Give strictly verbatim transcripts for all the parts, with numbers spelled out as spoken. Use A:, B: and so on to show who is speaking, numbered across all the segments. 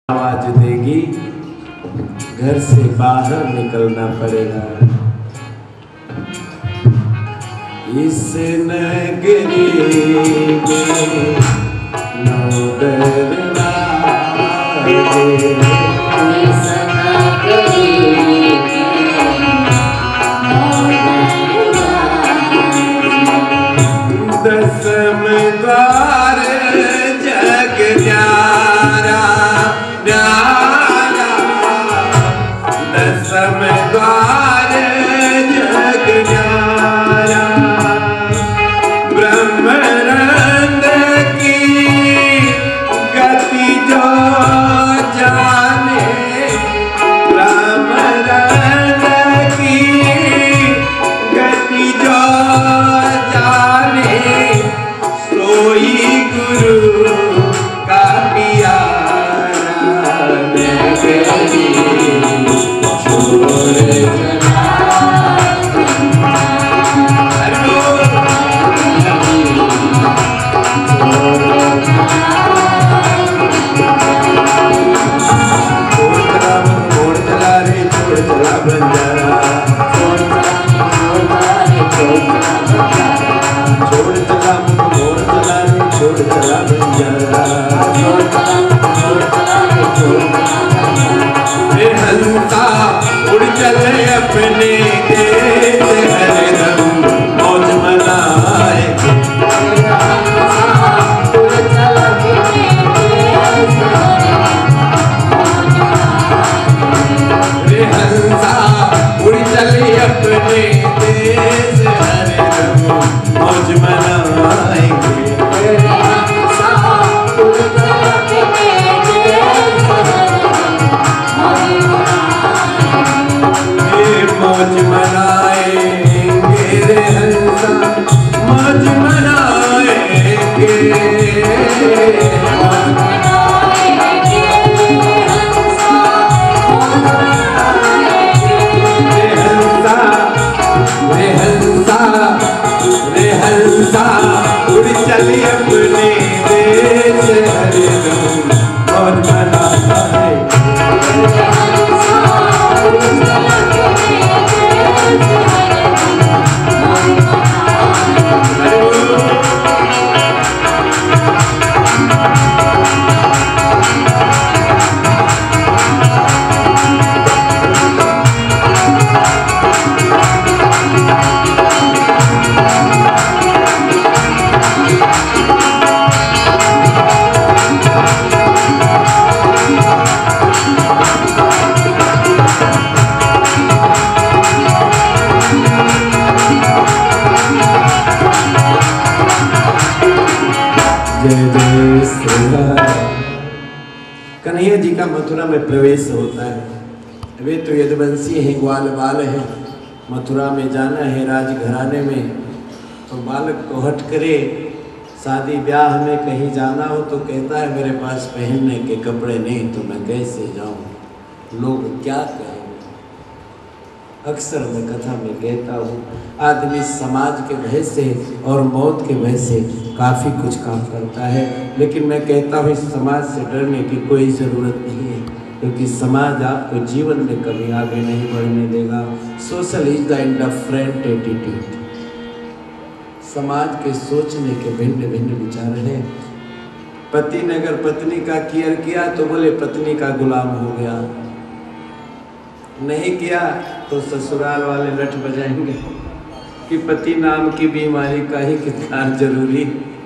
A: आवाज देगी, घर से बाहर निकलना पड़ेगा। इस नगरी में नौ दरवाजे,
B: इस नगरी में नौ दरवाजे,
A: दसम द्वार जग न्यारा न्यारा, दसम द्वार जग न्यारा। ब्रह्मरंग की गति जो जाने, ब्रह्मरंग की गति जो जाने, सोई गुरु का प्यारा। नगरी छोड़ चला, छोड़ चला रे, छोड़ चला बंजारा, छोड़ चला मोड़ चला रे, छोड़ चला बंजारा। रे हंसा उड़ चले अपने देश, हरदम मौज मनाए। रे हंसा उड़ चले अपने देश, हरदम मौज मनाएंगे। मौज मनाएंगे रे हंसा, मौज मनाएंगे। रे हंसा रे हंसा रे हंसा उड़ चली अपने देश, हरदम मौज मनाएंगे। कन्हैया जी का मथुरा में प्रवेश होता है। वे तो यदुवंशी हैं, ग्वाल बाल है। मथुरा में जाना है राजघराने में, तो बालक को हट करे। शादी ब्याह में कहीं जाना हो तो कहता है मेरे पास पहनने के कपड़े नहीं, तो मैं कैसे जाऊं, लोग क्या कहेंगे। अक्सर मैं कथा में कहता हूँ, आदमी समाज के भय से और मौत के भय से काफ़ी कुछ काम करता है, लेकिन मैं कहता हूँ इस समाज से डरने की कोई ज़रूरत नहीं है, क्योंकि समाज आपको जीवन में कभी आगे नहीं बढ़ने देगा। Social is the indifferent attitude. समाज के सोचने के भिन्न भिन्न विचार हैं। पति ने अगर पत्नी का केयर किया तो बोले पत्नी का गुलाम हो गया, नहीं किया तो ससुराल वाले लठ बजाएंगे कि पति नाम की बीमारी का ही कितना जरूरी।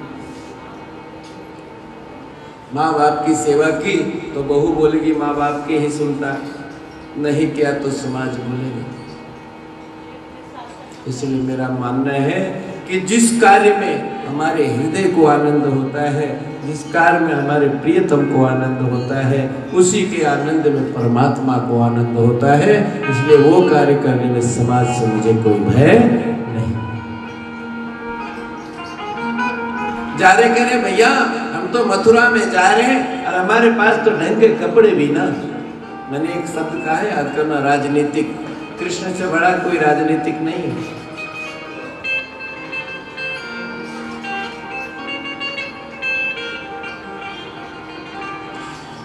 A: माँ बाप की सेवा की तो बहू बोलेगी माँ बाप की ही सुनता, नहीं किया तो समाज बोलेगा। इसलिए मेरा मानना है कि जिस कार्य में हमारे हृदय को आनंद होता है, जिस कार्य में हमारे प्रियतम को आनंद होता है, उसी के आनंद में परमात्मा को आनंद होता है। इसलिए वो कार्य करने में समाज से मुझे कोई भय नहीं। जा रहे कह रहे भैया हम तो मथुरा में जा रहे हैं और हमारे पास तो ढंग के कपड़े भी ना। मैंने एक शब्द कहा है याद करना, राजनीतिक। कृष्ण से बड़ा कोई राजनीतिक नहीं है।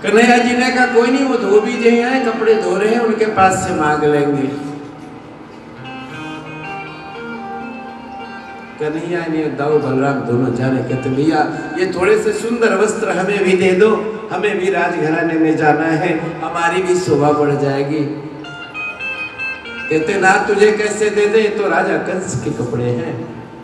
A: कन्हैया जी ने कहा कोई नहीं, वो धोबी जी हैं, कपड़े धो रहे हैं, उनके पास से मांग लेंगे। कन्हैया ने दाऊ बलराम दोनों जाने कहते भैया ये थोड़े से सुंदर वस्त्र हमें भी दे दो, हमें भी राजघराने में जाना है, हमारी भी शोभा बढ़ जाएगी। कहते ना तुझे कैसे दे दे, तो राजा कंस के कपड़े हैं।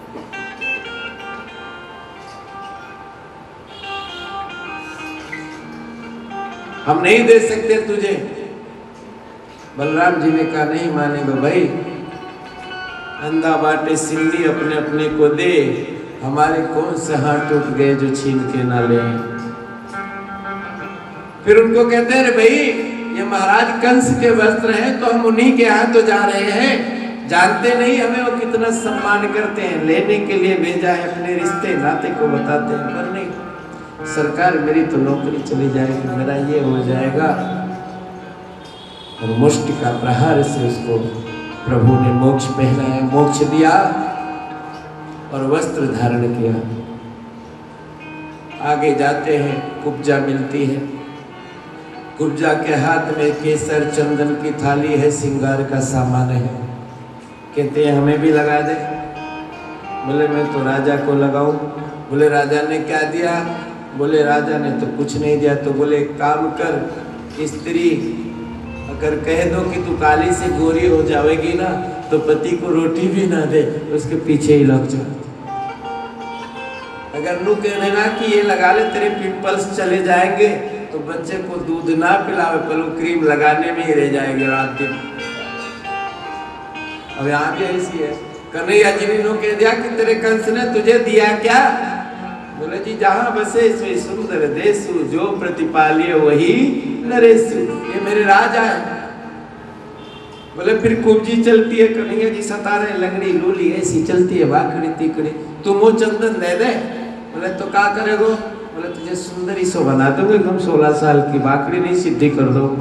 A: हम नहीं दे सकते तुझे। बलराम जी ने कहा नहीं मानेगा भाई, अंधा बाटे सिल्ली अपने अपने को दे, हमारे कौन से हाथ टूट गए जो छीन के ना ले। फिर उनको कहते हैं भाई ये महाराज कंस के वस्त्र हैं, तो हम उन्हीं के यहाँ तो जा रहे हैं, जानते नहीं हमें वो कितना सम्मान करते हैं, लेने के लिए भेजा है, अपने रिश्ते नाते को बताते हैं। पर नहीं सरकार मेरी तो नौकरी चली जाएगी, मेरा ये हो जाएगा। और मुष्टि का प्रहार से उसको प्रभु ने मोक्ष पहनाया, मोक्ष दिया और वस्त्र धारण किया। आगे जाते हैं, कुब्जा मिलती है। कुब्जा के हाथ में केसर चंदन की थाली है, श्रृंगार का सामान है। कहते हैं हमें भी लगा दे। बोले मैं तो राजा को लगाऊं। बोले राजा ने क्या दिया? बोले राजा ने तो कुछ नहीं दिया। तो बोले काम कर, स्त्री अगर कह दो कि तू काली से गोरी हो जाएगी ना, तो पति को रोटी भी ना दे, उसके पीछे ही लग जा। अगर नू कह देना कि ये लगा ले तेरे पिंपल्स चले जाएंगे, तो बच्चे को दूध ना पिलावे, पर वो क्रीम लगाने में ही रह जाएंगे रात दिन। अब यहाँ भी ऐसी है। कन्हैया जी ने कह दिया कि तेरे कंस ने तुझे दिया क्या? बोले जी जहाँ बसे इसमें सुंदर देशु, जो प्रतिपाल्य वही नरेशु, ये मेरे राजा है। बोले फिर कुब्जी चलती है, कन्हैया जी सता रहे, लंगड़ी लूली ऐसी चलती है, वाकड़ी तिकड़ी, तुम वो चंदन दे दे। बोले तो क्या करेगो? बोले तुझे सुंदरी सो बना दोगे, एकदम सोलह साल की, बाकड़ी नहीं सिद्धि कर दो।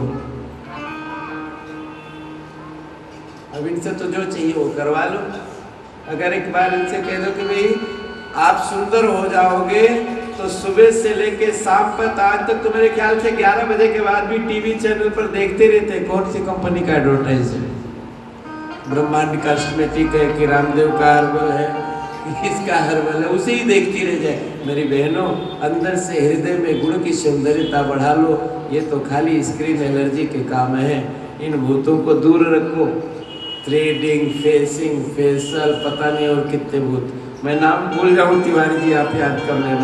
A: अब इनसे तो जो चाहिए वो करवा लो। अगर एक बार इनसे कह दो कि भाई आप सुंदर हो जाओगे, तो सुबह से लेके शाम तक, आज तक तो मेरे ख्याल से ग्यारह बजे के बाद भी टीवी चैनल पर देखते रहते हैं कौन सी कंपनी का एडवर्टाइज है। ब्रह्मांड कॉस्मेटिक है कि रामदेव का हर्बल है, किसका हर्बल है, उसे ही देखती रह जाए। मेरी बहनों, अंदर से हृदय में गुण की सौंदर्यता बढ़ा लो। ये तो खाली स्क्रीन एलर्जी के काम है, इन भूतों को दूर रखो। थ्रेडिंग, फेसिंग, फेशियल, पता नहीं और कितने भूत, मैं नाम भूल जाऊं तिवारी जी, आप याद कर लेना।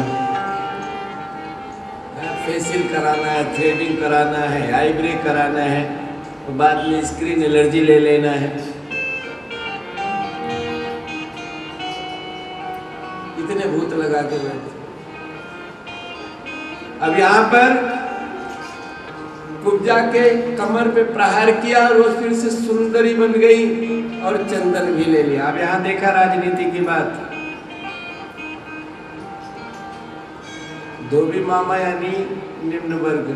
A: फेशियल कराना है, थ्रेडिंग कराना है, आईब्रो कराना है, तो बाद में स्क्रीन एलर्जी ले लेना है। इतने भूत लगा के बैठे। अब यहाँ पर कुब्जा के कमर पे प्रहार किया और वो फिर से सुंदरी बन गई और चंदन भी ले लिया। अब यहाँ देखा राजनीति की बात। धोबी मामा यानी निम्न वर्ग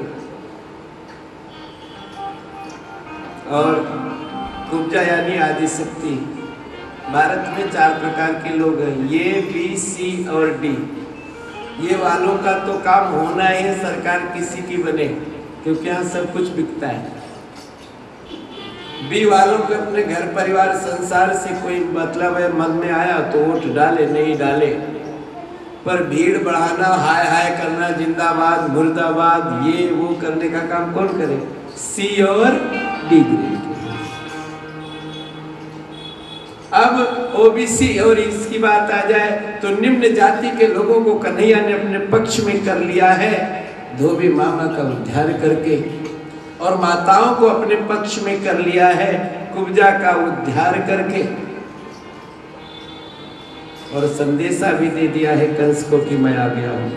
A: और कुब्जा यानी आदिशक्ति। भारत में चार प्रकार के लोग हैं, ये बी सी और डी। ये वालों का तो काम होना ही है, सरकार किसी की बने, क्योंकि यहाँ सब कुछ बिकता है। बी वालों को अपने घर परिवार संसार से कोई मतलब है, मन में आया तो वोट डाले, नहीं डाले, पर भीड़ बढ़ाना, हाय हाय करना, जिंदाबाद मुर्दाबाद, ये वो करने का काम कौन करे? सी और डी ग्रेड। अब ओबीसी और इसकी बात आ जाए तो निम्न जाति के लोगों को कन्हैया ने अपने पक्ष में कर लिया है, धोबी मामा का उद्धार करके, और माताओं को अपने पक्ष में कर लिया है, कुब्जा का उद्धार करके, और संदेशा भी दे दिया है कंस को कि मैं आ गया हूं।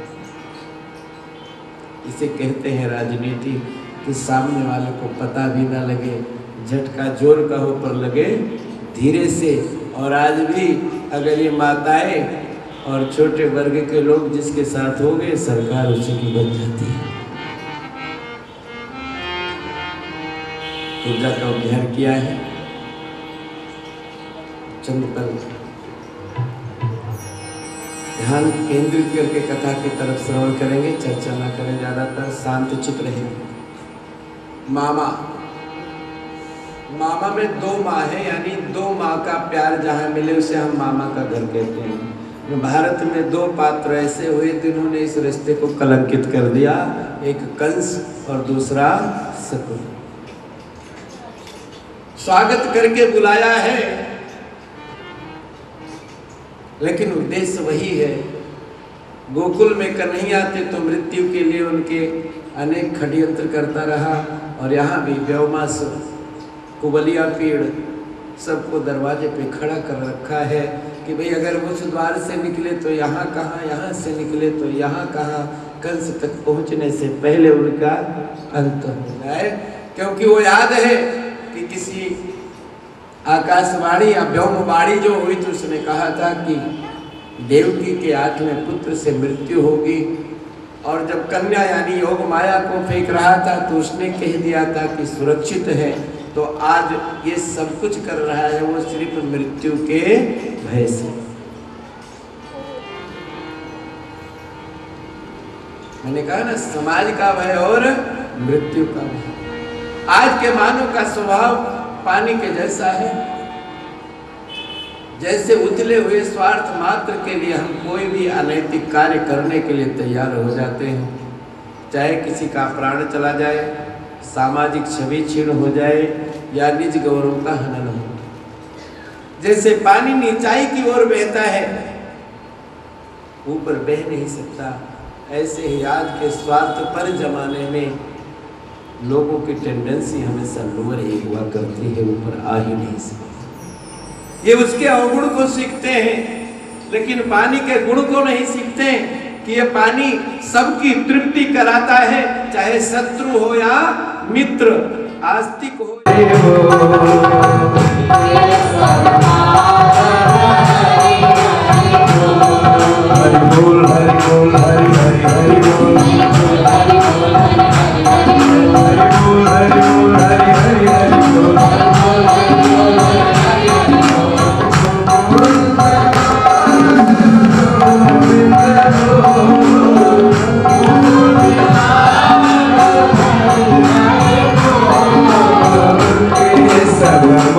A: इसे कहते हैं राजनीति, कि सामने वाले को पता भी ना लगे, झटका जोर का हो पर लगे धीरे से। और आज भी अगर ये माताएं और छोटे वर्ग के लोग जिसके साथ हो गए, सरकार उसी की बन जाती है। कुब्जा का उद्धार किया है। चंद पल ध्यान केंद्रित करके कथा की तरफ श्रवण करेंगे, चर्चा ना करें, ज्यादातर शांत चित्त रहेंगे। मामा मामा में दो माँ है, यानी दो माँ का प्यार जहाँ मिले उसे हम मामा का घर कहते हैं। भारत में दो पात्र ऐसे हुए जिन्होंने इस रिश्ते को कलंकित कर दिया, एक कंस और दूसरा शकुन। स्वागत करके बुलाया है लेकिन उद्देश्य वही है। गोकुल में कन्हैया थे तो मृत्यु के लिए उनके अनेक षड्यंत्र करता रहा, और यहाँ भी व्योमासुर, कुबलिया पेड़ सबको दरवाजे पे खड़ा कर रखा है कि भाई अगर उस द्वार से निकले तो यहाँ कहाँ, यहाँ से निकले तो यहाँ कहाँ, कंस तक पहुँचने से पहले उनका अंत हो जाए। क्योंकि वो याद है कि किसी आकाशवाणी या व्योमवाणी जो हुई तो उसने कहा था कि देवकी के आठवें पुत्र से मृत्यु होगी, और जब कन्या यानी योग माया को फेंक रहा था तो उसने कह दिया था कि सुरक्षित है। तो आज ये सब कुछ कर रहा है वो सिर्फ मृत्यु के भय से। मैंने कहा ना, समाज का भय और मृत्यु का भय। आज के मानव का स्वभाव पानी के जैसा है। जैसे उथले हुए स्वार्थ मात्र के लिए हम कोई भी अनैतिक कार्य करने के लिए तैयार हो जाते हैं, चाहे किसी का प्राण चला जाए, सामाजिक छवि क्षीण हो जाए या निज गौरव का हनन हो। जैसे पानी नीचाई की ओर बहता है, ऊपर बह नहीं सकता, ऐसे ही आज के स्वार्थ पर जमाने में लोगों की टेंडेंसी हमेशा लोअर ही हुआ करती है, ऊपर आ ही नहीं सकती। ये उसके अवगुण को सीखते हैं लेकिन पानी के गुण को नहीं सीखते कि ये पानी सबकी तृप्ति कराता है, चाहे शत्रु हो या मित्र, आस्तिक हो। हरि बोल हरि बोल हरि हरि हरि बोल, हरि बोल हरि बोल हरि हरि हरि बोल। Sabe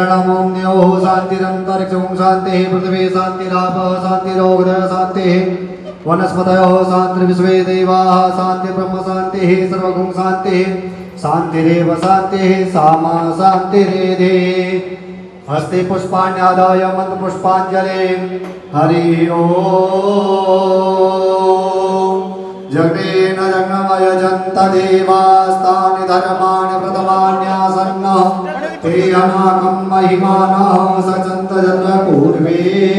C: शान्तिर्विहरणम् ॐ द्यौः शान्तिरन्तरिक्षं शान्तिः पृथिवी शान्तिरापः शान्तिरोगधः शान्तिः वनस्पतयोः शान्तिर्विश्वे देवाः शान्तिर्ब्रह्म शान्तिः सर्वगुण शान्तिः शान्तिरेव शान्तिः सामा शान्तिरेधि हस्ते पुष्पाण्यादाय मन्त्रपुष्पाञ्जलिं हरि ओम् जगेन जगमयजन्त देवास्तानि धर्माणि प्रथमान्यासन्नः ते अनाकं महिमानः सचन्त जत्र पूर्वे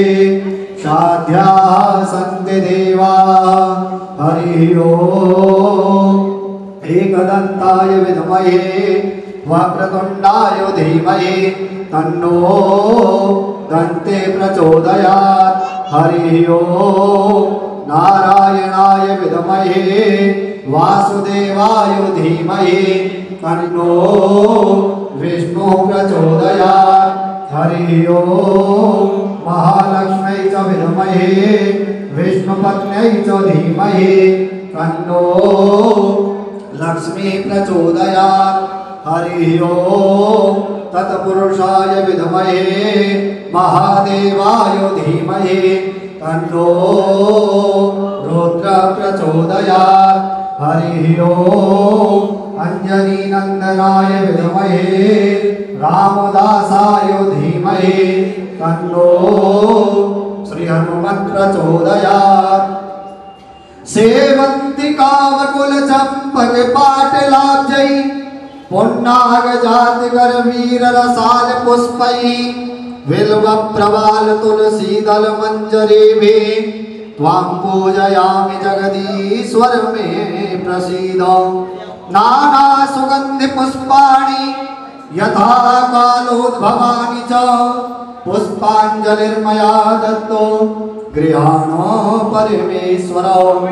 C: साध्याः सन्ति देवाः हरि ओम् एकदन्ताय विद्महे वक्रतुण्डाय धीमहि तन्नो दन्ते प्रचोदयात् हरि ओम् नारायणाय विद्महे वासुदेवाय धीमहि तन्नो विष्णु प्रचोदयात् हरि ओम् महालक्ष्म्यै च विद्महे विष्णुपत्न्यै च धीमहि तन्नो लक्ष्मी प्रचोदयात् हरि ओम् तत्पुरुषाय विद्महे महादेवाय धीमहि तन्नो रुद्र प्रचोदयात् हरि ओम् अंजनीनन्दनाय विद्महे रामदासाय धीमहि तन्नो श्री हनुमत् प्रचोदयात् सेवन्ति कावकुल चंपक पाटलाब्जै पुन्नाग जाति कर वीर रसाल पुष्पै बिल्व प्रवाल तुलसी दल मंजरी भी त्वां पूजयामि जगदीश्वर मे प्रसीद नाना सुगंधि पुष्पाणि यथा कालोद्भवानि च पुष्पाञ्जलिर्मया दत्तो गृहाणो परमेश्वर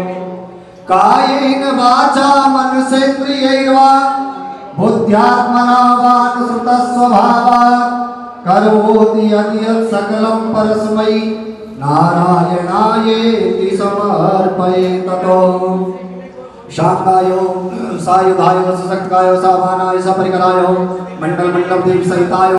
C: कायेन वाचा मनसेन्द्रियैर्वा बुद्ध्यात्मना वानुसृतस्वभावात् करोति यद्यत् सकलं परस्मै नारायणायेति समर्पयेत् ततो शान्तायो सायुधायो सशक्तायो सामानाय सपरिकरायो मंडल मंडल देवी सहितायो